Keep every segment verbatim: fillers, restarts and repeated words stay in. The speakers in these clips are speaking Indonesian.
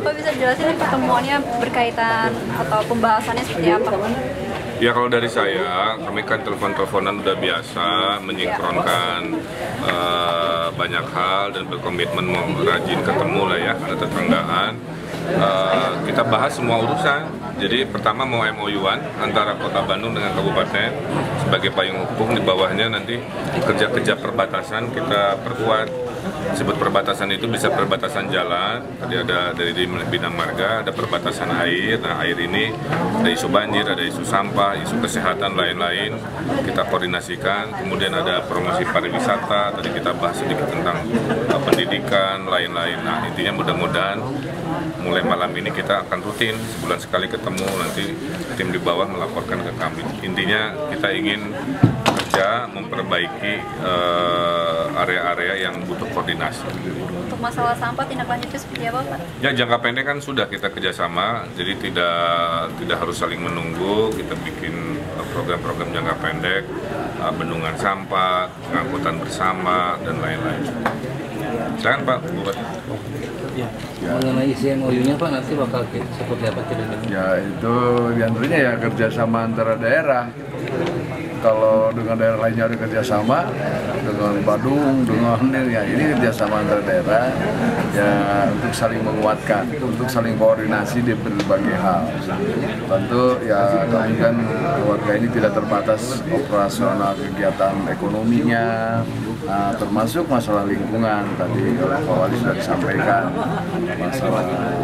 Bapak bisa jelasin pertemuannya berkaitan atau pembahasannya seperti apa? Ya kalau dari saya, kami kan telepon-teleponan udah biasa, menyinkronkan uh, banyak hal dan berkomitmen mau rajin ketemu lah ya, ada tetanggaan. Uh, kita bahas semua urusan. Jadi pertama mau M O U-an antara Kota Bandung dengan Kabupaten sebagai payung hukum, di bawahnya nanti kerja-kerja perbatasan kita perkuat. Sebut perbatasan itu bisa perbatasan jalan, tadi ada dari bidang marga, ada perbatasan air. Nah air ini ada isu banjir, ada isu sampah, isu kesehatan, lain-lain kita koordinasikan. Kemudian ada promosi pariwisata, tadi kita bahas sedikit tentang uh, pendidikan, lain-lain. Nah intinya mudah-mudahan mulai malam ini kita akan rutin sebulan sekali ketemu, nanti tim di bawah melaporkan ke kami. Intinya kita ingin kerja memperbaiki area-area uh, yang butuh koordinasi. Untuk masalah sampah tindak lanjutnya seperti apa, Pak? Ya jangka pendek kan sudah kita kerjasama, jadi tidak tidak harus saling menunggu. Kita bikin program-program jangka pendek, uh, bendungan sampah, pengangkutan bersama dan lain-lain. Silakan Pak. Ya. Ya. Mengenai isi M O U-nya Pak, nanti bakal seperti apa kira-kira? Ya itu diantaranya ya kerjasama antara daerah. Kalau dengan daerah lainnya ada kerjasama, dengan Bandung, dengan ya ini kerjasama antara daerah ya untuk saling menguatkan, untuk saling koordinasi di berbagai hal. Tentu ya kami kan keluarga ini tidak terbatas operasional kegiatan ekonominya, nah, termasuk masalah lingkungan tadi oleh Pak Wali sudah disampaikan, masalah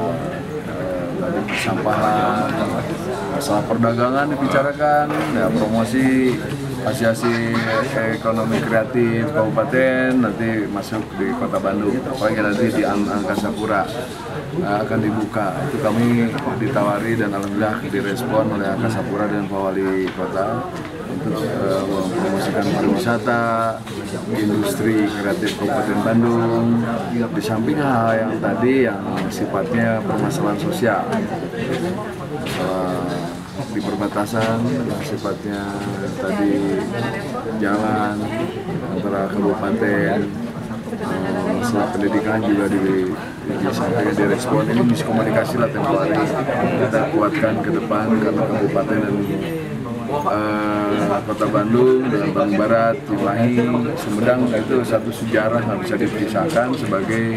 tadi persampahan, masalah perdagangan dibicarakan, ya promosi asosiasi ekonomi kreatif kabupaten nanti masuk di Kota Bandung, apalagi nanti di Angkasa Pura nah, akan dibuka. Itu kami ditawari dan alhamdulillah direspon oleh Angkasa Pura dan Pak Wali Kota untuk uh, mempromosikan pariwisata, industri kreatif Kabupaten Bandung, di samping hal yang tadi yang sifatnya permasalahan sosial, masalah di perbatasan yang sifatnya tadi jalan antara kabupaten, uh, masalah pendidikan juga di disampaikan direspon. Ini miskomunikasi lah tempoh hari kita kuatkan ke depan karena kabupaten dan Uh, Kota Bandung dengan Bandung Barat, Cimahi, Sumedang itu satu sejarah yang bisa dipisahkan sebagai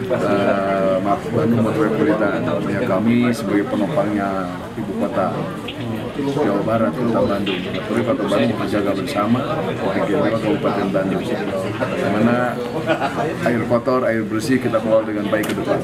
uh, Bandung Metropolitan. Ya kami sebagai penopangnya ibu kota Jawa Barat, Kota Bandung. Tapi Kota Bandung menjaga bersama bagaimana Kabupaten Bandung. Dimana air kotor, air bersih kita bawa dengan baik ke depan.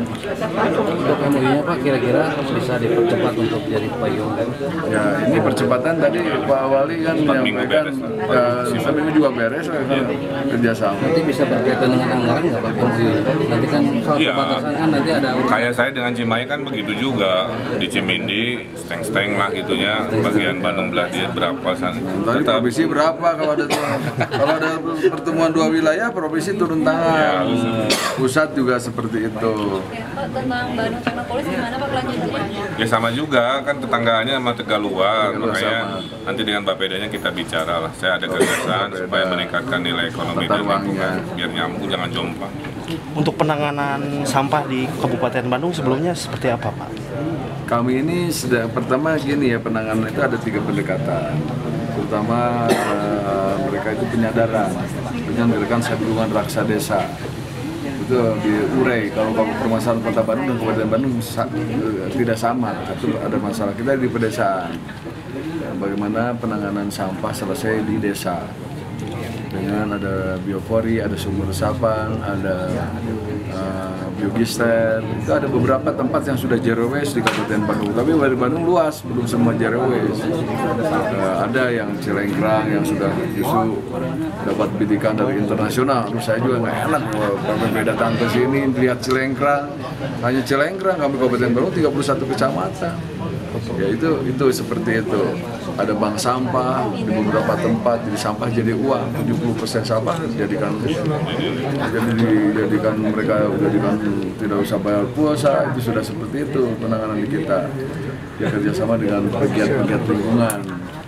Untuk M O U-nya Pak, kira-kira bisa dipercepat untuk jadi payung kan? Ya ini percepatan tadi Pak Wali kan menyampaikan uh, ini juga beres kan kerjasama. Nanti bisa berkaitan dengan anggaran nggak Pak? Nanti kan soal ya, perbatasan kan nanti ada. Kayak saya dengan Cimahi kan begitu juga, di Cimindi steng-steng lah gitunya, bagian Bandung belah dia berapa sana. Tadi provinsi berapa kalau ada kalau ada pertemuan dua wilayah provinsi turun tangan. Ya, pusat juga seperti itu. Ya, Pak, tentang Bandung sama Polis gimana Pak lanjutnya? Ya sama juga kan tetanggaannya sama Tegaluar, makanya nanti dengan Bapedanya kita bicara lah. Saya ada gagasan supaya meningkatkan nilai ekonomi dan lingkungan biar nyambung, jangan jomplang. Untuk penanganan sampah di Kabupaten Bandung sebelumnya seperti apa Pak? Kami ini sedang pertama gini ya, penanganan itu ada tiga pendekatan. Terutama uh, mereka itu penyadaran dengan gerakan Sadurungan Raksa Desa. Itu diurai kalau permasalahan Kota Bandung dan Kabupaten Bandung sa tidak sama. Satu ada masalah kita di pedesaan. Bagaimana penanganan sampah selesai di desa. Dengan ada biopori, ada sumur resapan, ada uh, biogister. Itu ada beberapa tempat yang sudah zero waste di Kabupaten Bandung. Tapi di Bandung luas, belum semua zero waste. Uh, ada yang Cilengkrang yang sudah justru dapat bidikan dari internasional. Terus saya juga nggak enak kalau beda datang ke sini lihat Cilengkrang. Hanya Cilengkrang, kami Kabupaten Bandung tiga puluh satu kecamatan. Ya itu itu seperti itu. Ada bank sampah di beberapa tempat, jadi sampah jadi uang. tujuh puluh persen sampah dijadikan jadi dijadikan mereka dijadikan tidak usah bayar pulsa. Itu sudah seperti itu penanganan di kita. Ya kerjasama dengan pegiat-pegiat lingkungan.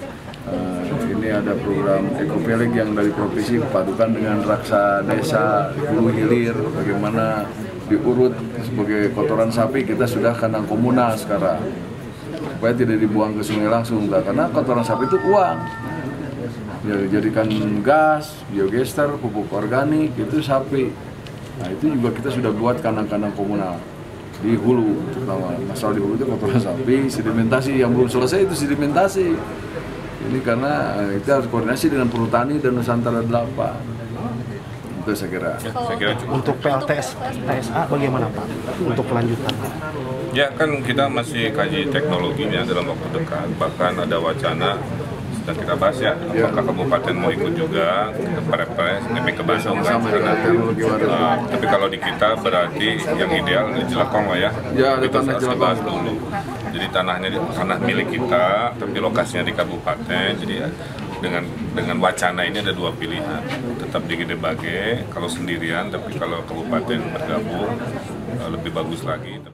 Uh, ini ada program ekopelik yang dari provinsi padukan dengan Raksa Desa Hulu Hilir, bagaimana diurut sebagai kotoran sapi, kita sudah kandang komunal sekarang supaya tidak dibuang ke sungai langsung, karena kotoran sapi itu uang ya, dijadikan gas, biogester, pupuk organik itu sapi. Nah itu juga kita sudah buat kandang-kandang komunal di hulu, terutama masalah di hulu itu kotoran sapi, sedimentasi yang belum selesai itu sedimentasi. Ini karena kita harus koordinasi dengan Perhutani dan Nusantara delapan. Itu saya kira. Ya, saya kira cukup. Untuk P L T S, T S A bagaimana Pak untuk kelanjutan? Ya kan kita masih kaji teknologinya dalam waktu dekat, bahkan ada wacana sedang kita bahas ya, apakah kabupaten mau ikut juga ke Perpres, tapi ke Bandung kan, karena, uh, tapi kalau di kita berarti yang ideal di Jelekong lah ya, Ya, ada itu tanah harus Jelekong. dibahas dulu. Jadi tanahnya tanah milik kita, tapi lokasinya di kabupaten. Jadi ya, dengan dengan wacana ini ada dua pilihan, tetap di Gede Bage kalau sendirian, tapi kalau kabupaten bergabung uh, lebih bagus lagi.